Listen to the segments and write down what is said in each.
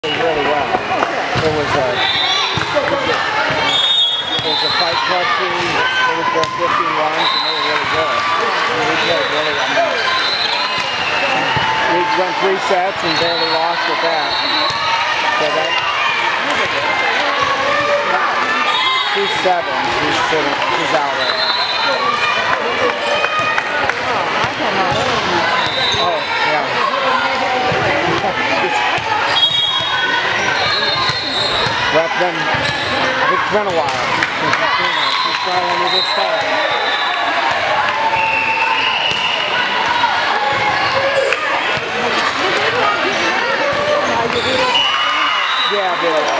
really well. There was a fight club team that was just 15 runs, and they were really good. And we played really well. We went 3 sets and barely lost with that. So that 2-7. She's out right now. Oh, yeah. Well, it's been a while since you've seen her. She's probably only this far. Yeah, I did.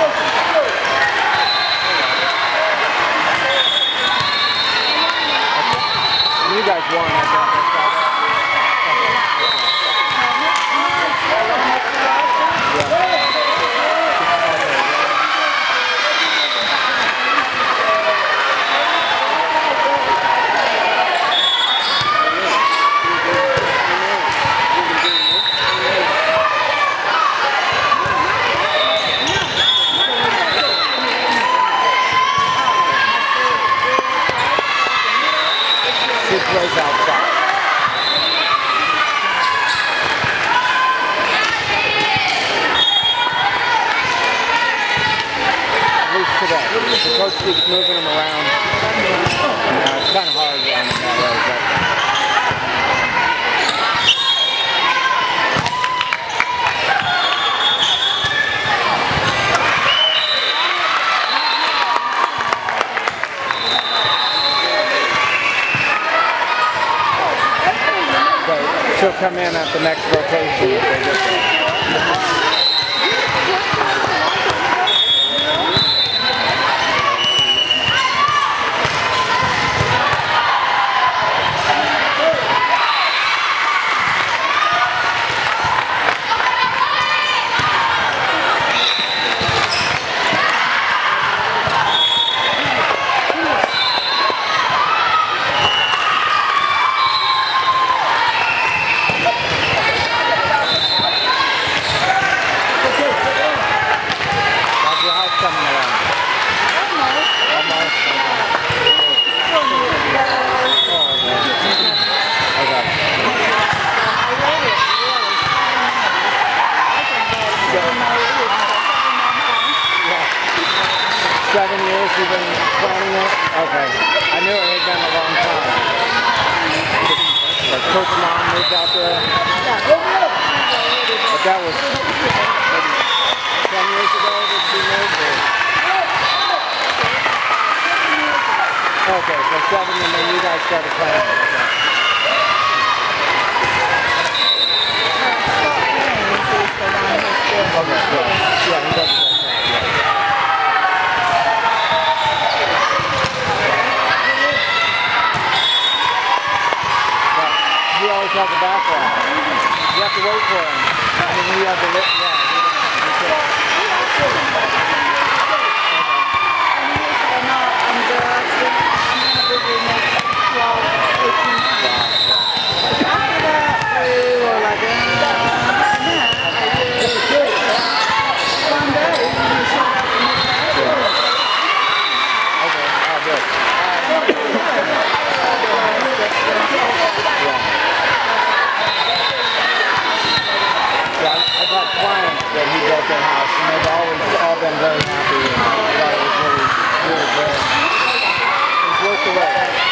You guys won, I guess. She plays outside. At least today. The coach keeps moving them around. It's kind of hard running that way, but she'll come in at the next rotation if they get there. You've been planning it? Okay. I knew it had been a long time. But Coach Mom moved out there. But that was maybe 10 years ago that she moved? Okay, so 7 and then you guys started playing. Okay, good. Yeah, he doesn't. You always have the background. You have to wait for him. I mean, you have to look. Yeah. Clients that he built their house, and they've always all been very happy and thought it was really good. It's worth the wait.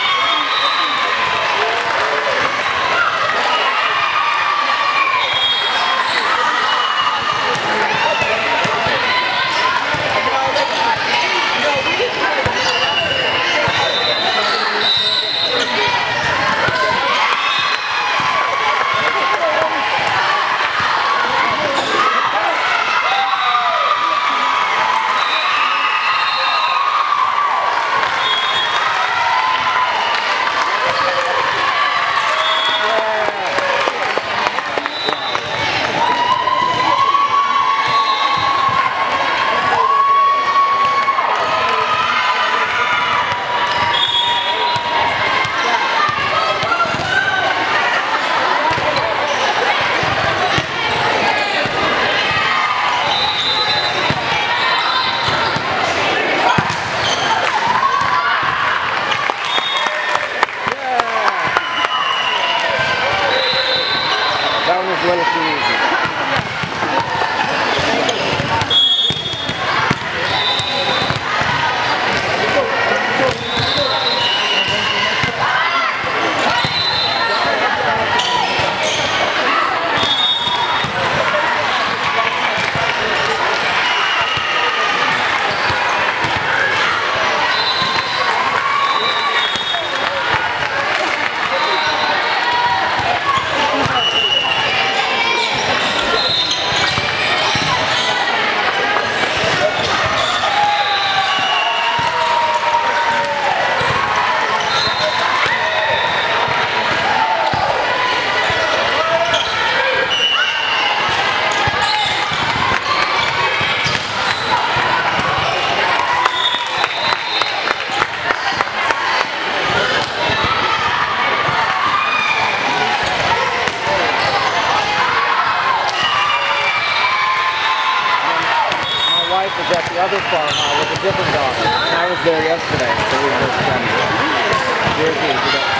wife was at the other farm with a different dog. And I was there yesterday, so we were just Jersey.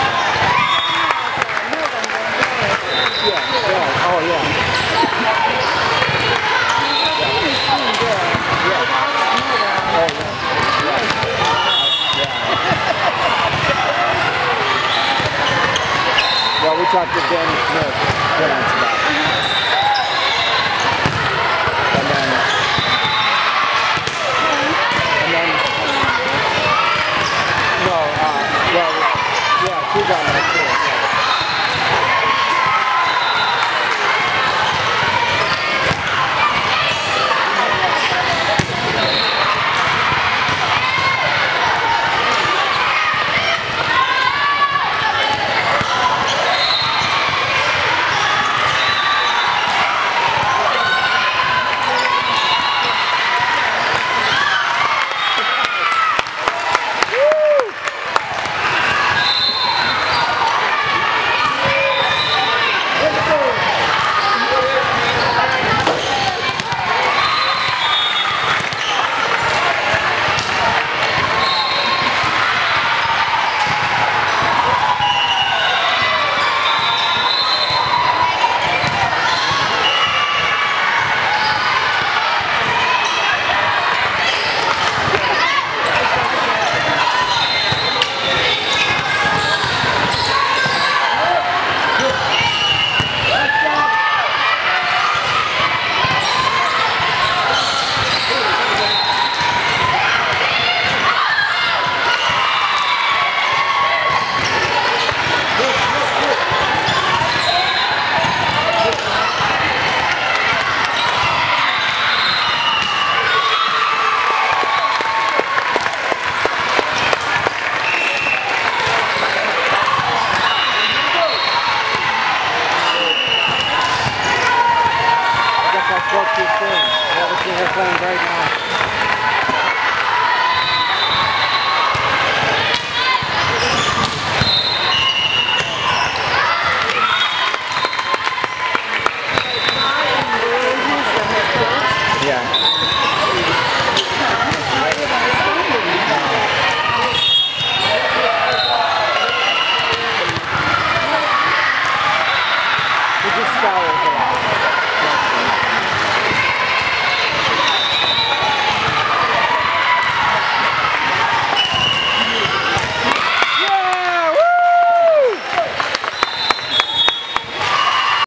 Yeah. Oh, yeah. Well, we talked to Danny Smith parents about it. And then, no, well, yeah, she's on that too. Yeah. Spoke too soon. We're playing right now.